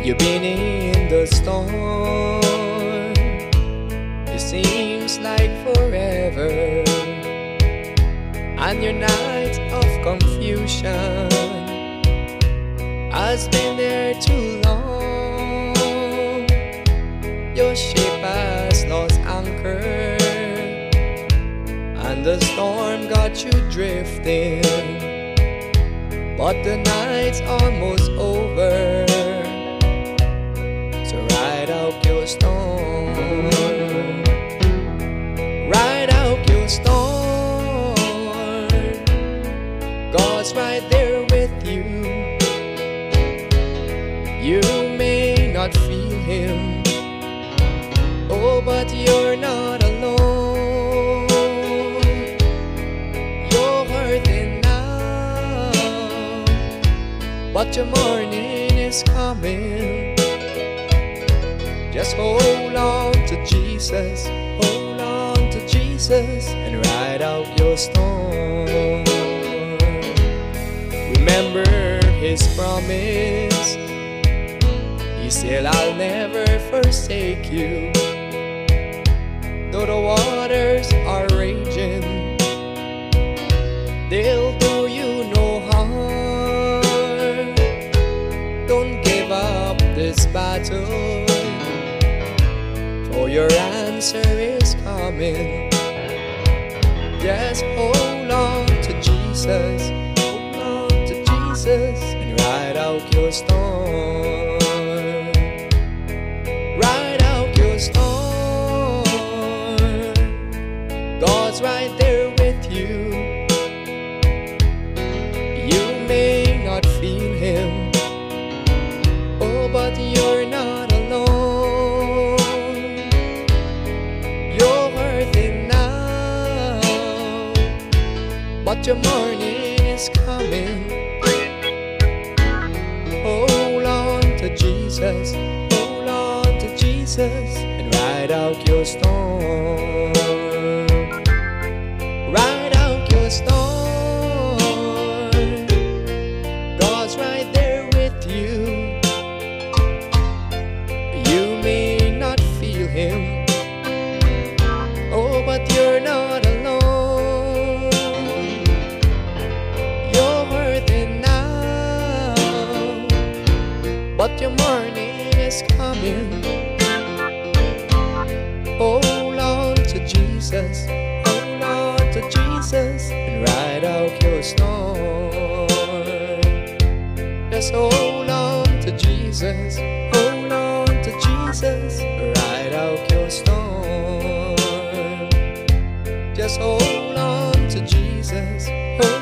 You've been in the storm, it seems like forever, and your night of confusion has been there too long. Your ship has lost anchor, and the storm got you drifting, but the night's almost over. So ride out your storm, ride out your storm. God's right there with you. You may not feel Him, oh, but you're not alone. You're hurting now, but your morning is coming. Just hold on to Jesus, hold on to Jesus, and ride out your storm. Remember His promise, He said, I'll never forsake you. Though the waters are raging, they'll do you no harm. Don't give up this battle, for your answer is coming. Just hold on to Jesus, hold on to Jesus, and ride out your storm. Ride out your storm. God's right there with you. You may not feel Him, oh, but you're not alone. You're hurting now, but your morning is coming. Hold on to Jesus, hold on to Jesus, and ride out your storm. Ride out your storm. God's right there with you. You may not feel Him, oh, but you're not alone. You're hurting now, but your morning is coming. Hold on to Jesus, hold on to Jesus, and ride out your storm. Just hold on to Jesus, hold on to Jesus, ride out your storm. Just hold on to Jesus, hold